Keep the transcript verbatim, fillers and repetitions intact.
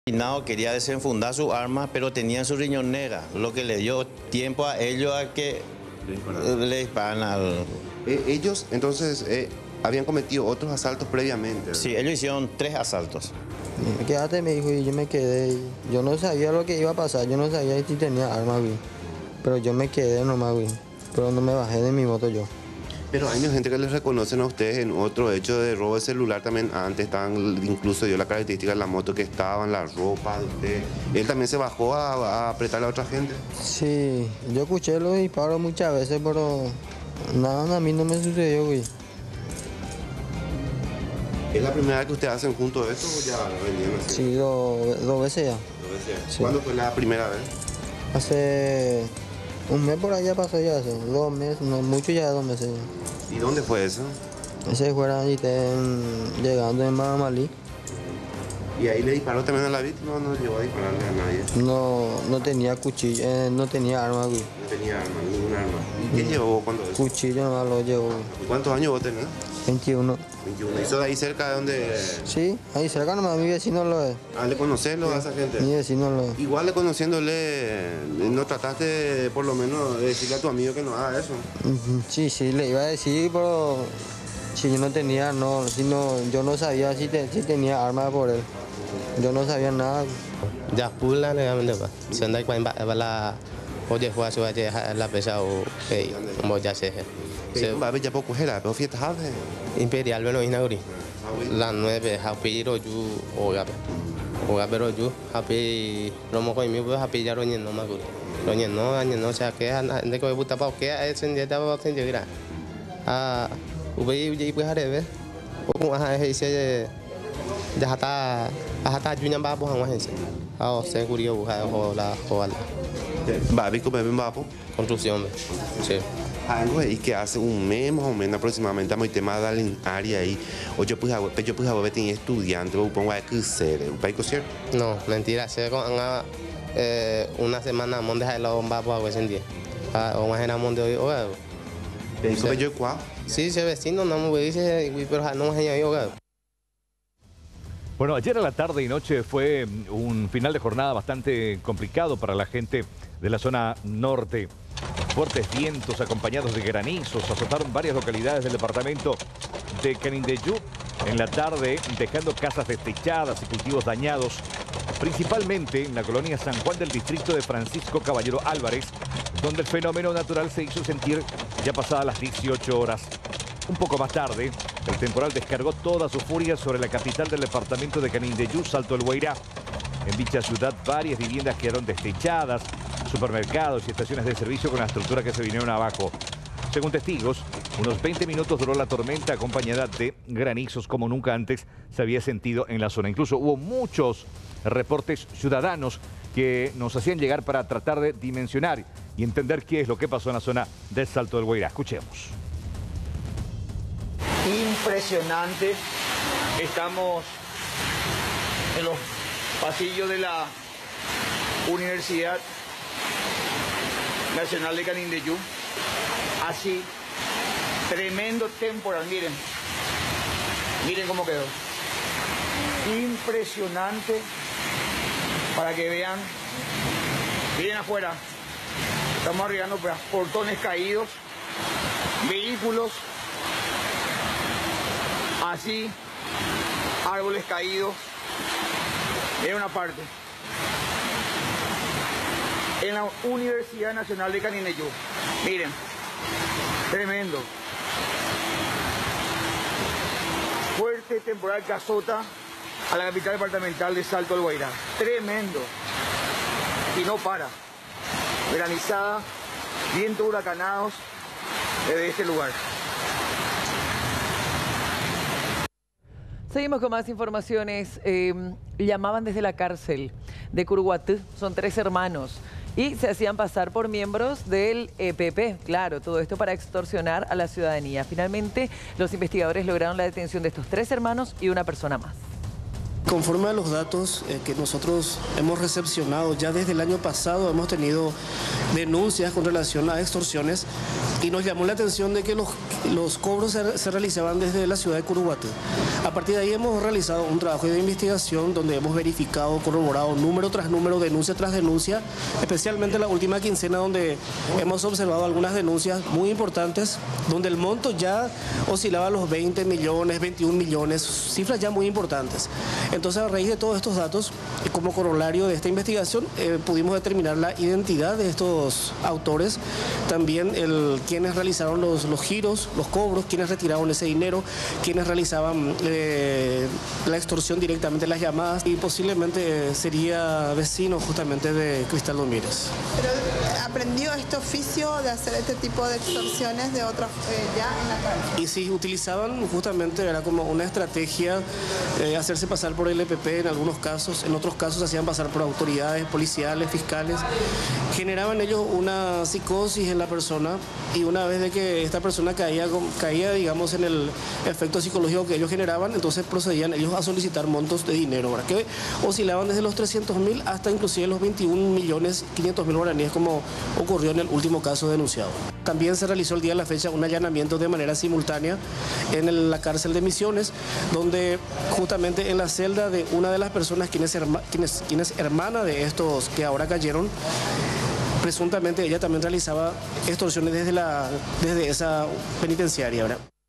No, quería desenfundar su arma, pero tenía su riñonera, lo que le dio tiempo a ellos a que le disparan al... Eh, ellos, entonces, eh, habían cometido otros asaltos previamente. Sí, ellos hicieron tres asaltos. Quédate, me dijo, y yo me quedé. Yo no sabía lo que iba a pasar, yo no sabía si tenía armas, güey. Pero yo me quedé nomás, güey. Pero no me bajé de mi moto yo. Pero hay gente que les reconocen a ustedes en otro hecho de robo de celular también. Antes estaban, incluso dio la característica de la moto que estaban, la ropa de usted. ¿Él también se bajó a, a apretarle a otra gente? Sí, yo escuché los disparos muchas veces, pero nada, a mí no me sucedió, güey. ¿Es la primera vez que ustedes hacen juntos esto o ya venían así? Sí, dos, dos veces ya. Dos veces. Sí. ¿Cuándo fue la primera vez? Hace un mes por allá pasó ya, hace dos meses, no mucho ya, dos meses ya. ¿Y dónde fue eso? Ese fuera y llegando en Maramalí. ¿Y ahí le disparó también a la víctima o no llegó a dispararle a nadie? No, no tenía cuchillo, eh, no tenía arma, güey. No tenía arma, ninguna arma. ¿Y qué llevó cuando eso? Cuchillo nomás lo llevó. ¿Y cuántos años vos tenés? veintiuno. veintiuno. ¿Y eso de ahí cerca de donde...? Sí, ahí cerca nomás, mi vecino lo es. Ah, ¿le conocés a esa gente? Mi vecino lo es. Igual le conociéndole, ¿no trataste por lo menos de decirle a tu amigo que no haga eso? Ujú, sí, sí, le iba a decir, pero si yo no tenía, no, si no, yo no sabía si, te, si tenía arma por él. Yo no sabía nada. Ya pula le llaman de va. Se anda con la oye fue a su valle la pesa o como ya se Se va a ver ya poco era, pero fiesta tarde. Imperial bueno inauguri. La nueve happy roju o gabe. O gabe roju happy romo con mi pues happy ya roñen no maguri. Roñen no añen no sea que de que buta pa que es en día estaba en llegar. Ah, ubei y pues haré o con a ese ya está hasta juñan ba bo han ese. Ah, seguridad o la o la Va a ver cómo ven va construcción. Sí. Algo y que hace un mes más o menos aproximadamente muy tema de la área ahí o yo pues hago yo pues hago tenía estudiante o pongo a crecer un país cierto no mentira se con eh, una semana monte de la bomba por ese día o más en monte hoy o eso yo cuá sí se vecino no me dice pero no me yo. Bueno, ayer a la tarde y noche fue un final de jornada bastante complicado para la gente de la zona norte. Fuertes vientos acompañados de granizos azotaron varias localidades del departamento de Canindeyú en la tarde, dejando casas destechadas y cultivos dañados, principalmente en la colonia San Juan del distrito de Francisco Caballero Álvarez, donde el fenómeno natural se hizo sentir ya pasadas las dieciocho horas. Un poco más tarde, el temporal descargó toda su furia sobre la capital del departamento de Canindeyú, Salto del Guairá. En dicha ciudad, varias viviendas quedaron destechadas, supermercados y estaciones de servicio con la estructura que se vinieron abajo. Según testigos, unos veinte minutos duró la tormenta acompañada de granizos como nunca antes se había sentido en la zona. Incluso hubo muchos reportes ciudadanos que nos hacían llegar para tratar de dimensionar y entender qué es lo que pasó en la zona del Salto del Guairá. Escuchemos. Impresionante. Estamos en los pasillos de la Universidad Nacional de Canindeyú. Así, tremendo temporal, miren. Miren cómo quedó. Impresionante. Para que vean. Miren afuera. Estamos arribando portones caídos. Vehículos. Así, árboles caídos, en una parte. En la Universidad Nacional de Canindeyú. Miren, tremendo. Fuerte temporal que azota a la capital departamental de Salto del Guairá. Tremendo. Y no para. Granizada, vientos huracanados desde este lugar. Seguimos con más informaciones. Eh, llamaban desde la cárcel de Curhuatú. Son tres hermanos y se hacían pasar por miembros del E P P. Claro, todo esto para extorsionar a la ciudadanía. Finalmente, los investigadores lograron la detención de estos tres hermanos y una persona más. Conforme a los datos eh, que nosotros hemos recepcionado, ya desde el año pasado hemos tenido denuncias con relación a extorsiones y nos llamó la atención de que los, los cobros se, se realizaban desde la ciudad de Curuguaté. A partir de ahí hemos realizado un trabajo de investigación donde hemos verificado, corroborado número tras número, denuncia tras denuncia, especialmente la última quincena donde hemos observado algunas denuncias muy importantes, donde el monto ya oscilaba a los veinte millones, veintiún millones, cifras ya muy importantes. Entonces, a raíz de todos estos datos, como corolario de esta investigación, eh, pudimos determinar la identidad de estos autores, también el, quienes realizaron los, los giros, los cobros, quienes retiraron ese dinero, quienes realizaban eh, la extorsión directamente, las llamadas, y posiblemente eh, sería vecino justamente de Cristal Domínguez. Pero aprendió este oficio de hacer este tipo de extorsiones de otros eh, ya en la calle. Y si utilizaban justamente, era como una estrategia, eh, hacerse pasar por el E P P en algunos casos, en otros casos hacían pasar por autoridades policiales, fiscales, generaban ellos una psicosis en la persona y una vez de que esta persona caía, caía digamos en el efecto psicológico que ellos generaban, entonces procedían ellos a solicitar montos de dinero, ¿verdad? Que oscilaban desde los trescientos mil hasta inclusive los veintiún millones quinientos mil guaraníes, como ocurrió en el último caso denunciado. También se realizó el día de la fecha un allanamiento de manera simultánea en el, la cárcel de Misiones, donde justamente en la celda de una de las personas quien es, herma, quien es, quien es hermana de estos que ahora cayeron, presuntamente ella también realizaba extorsiones desde, la, desde esa penitenciaria, ¿verdad?